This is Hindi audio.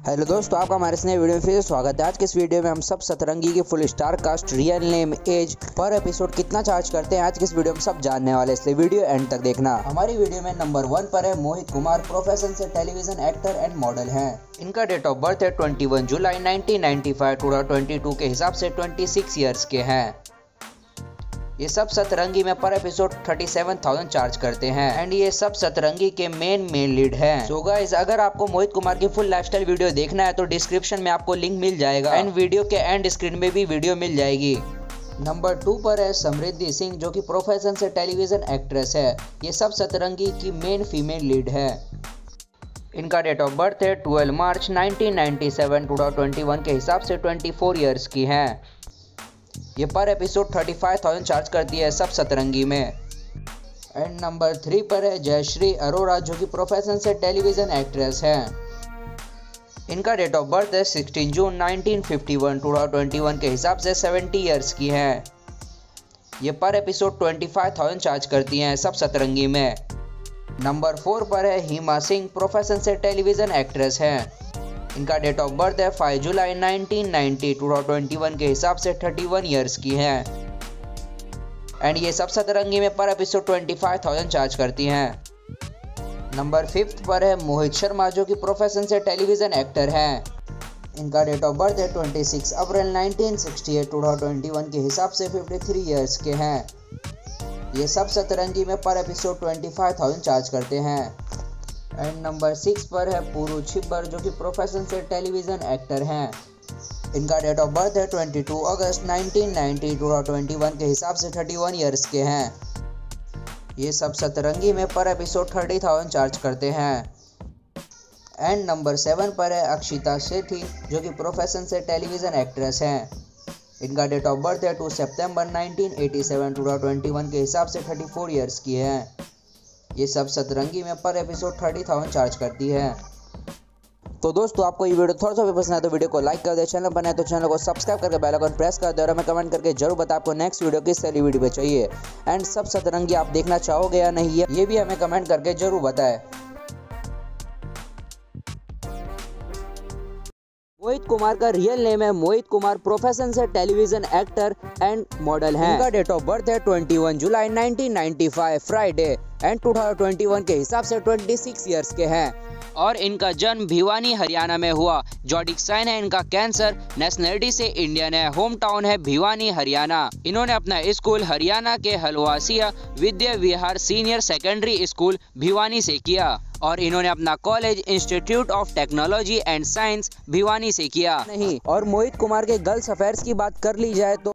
हेलो दोस्तों, आपका हमारे इस नए वीडियो में फिर से स्वागत है। आज के इस वीडियो में हम सब सतरंगी की full star cast, real name, age, per episode कितना चार्ज करते हैं आज के इस वीडियो में सब जानने वाले, इसलिए वीडियो एंड तक देखना। हमारी वीडियो में नंबर 1 पर है मोहित कुमार। प्रोफेशन से टेलीविजन एक्टर एंड मॉडल हैं। इनका डेट ऑफ बर्थ है 21 जुलाई 1995। 2022 के हिसाब से 26 ईयर्स के हैं। ये सब सतरंगी में पर एपिसोड 37,000 चार्ज करते हैं एंड ये सब सतरंगी के मेन लीड हैं। सो गाइस, अगर आपको मोहित कुमार की फुल लाइफस्टाइल वीडियो देखना है तो डिस्क्रिप्शन में आपको लिंक मिल जाएगा एंड वीडियो के एंड स्क्रीन में भी वीडियो मिल जाएगी। नंबर 2 पर है समृद्धि सिंह, जो कि प्रोफेशन से टेलीविजन एक्ट्रेस है। ये सब सतरंगी की मेन फीमेल लीड है। इनका डेट ऑफ बर्थ है 12 मार्च 1997। 2021 के हिसाब से 24 ईयर्स की हैं। ये पर एपिसोड 35,000 चार्ज करती है सब सतरंगी में। एंड नंबर 3 पर है जयश्री अरोरा, जो कि प्रोफेशन से टेलीविजन एक्ट्रेस हैं। इनका डेट ऑफ बर्थ है 16 जून 1951। 2021 के हिसाब से 70 ईयर्स की हैं। ये पर एपिसोड 25,000 चार्ज करती हैं सब सतरंगी में। नंबर 4 पर है हिमा सिंह, प्रोफेशन से टेलीविजन एक्ट्रेस हैं। इनका डेट ऑफ बर्थ है 5 जुलाई 1990। 2021 के हिसाब से 31 ईयर्स की हैं एंड ये सब सतरंगी में पर एपिसोड 25,000 चार्ज करती हैं। नंबर 5 पर है मोहित शर्मा, जो कि प्रोफेशन से टेलीविजन एक्टर हैं। इनका डेट ऑफ बर्थ है 26 अप्रैल 1968। 2021 के हिसाब से 53 ईयर्स के हैं। ये सब सतरंगी में पर एपिसोड 25,000 चार्ज करते हैं। एंड नंबर 6 पर है पुरु छिब्बर, जो कि प्रोफेशन से टेलीविजन एक्टर हैं। इनका डेट ऑफ बर्थ है 22 अगस्त 1990। 2021 के हिसाब से 31 ईयर्स के हैं। ये सब सतरंगी में पर एपिसोड 30,000 चार्ज करते हैं। एंड नंबर 7 पर है अक्षिता सेठी, जो कि प्रोफेशन से टेलीविजन एक्ट्रेस हैं। इनका डेट ऑफ बर्थ है 2 सितंबर 1987। 2021 के हिसाब से 34 ईयर्स की हैं। ये सब सतरंगी में पर एपिसोड 30,000 चार्ज करती है। तो दोस्तों, आपको ये वीडियो थोड़ा सा भी पसंद है तो वीडियो को लाइक कर दे, चैनल पर नए तो चैनल को सब्सक्राइब करके बेल आइकन प्रेस कर दे और हमें कमेंट करके जरूर बताएं आपको नेक्स्ट वीडियो किस वाली वीडियो पे चाहिए एंड सब सतरंगी आप देखना चाहोगे या नहीं, ये भी हमें कमेंट करके जरूर बताएं। मोहित कुमार का रियल नेम है मोहित कुमार। प्रोफेशन से टेलीविजन एक्टर एंड मॉडल हैं। इनका डेट ऑफ बर्थ है 21 जुलाई 1995 फ्राइडे एंड 2021 के हिसाब से 26 ईयर्स के हैं और इनका जन्म भिवानी हरियाणा में हुआ। जॉडिक साइन है इनका कैंसर। नेशनलिटी से इंडियन है। होम टाउन है भिवानी हरियाणा। इन्होंने अपना स्कूल हरियाणा के Halwasia Vidya Vihar senior secondary school Bhiwani से किया और इन्होंने अपना college institute of technology and science Bhiwani से किया। नहीं, और मोहित कुमार के गर्ल्स अफेयर्स की बात कर ली जाए तो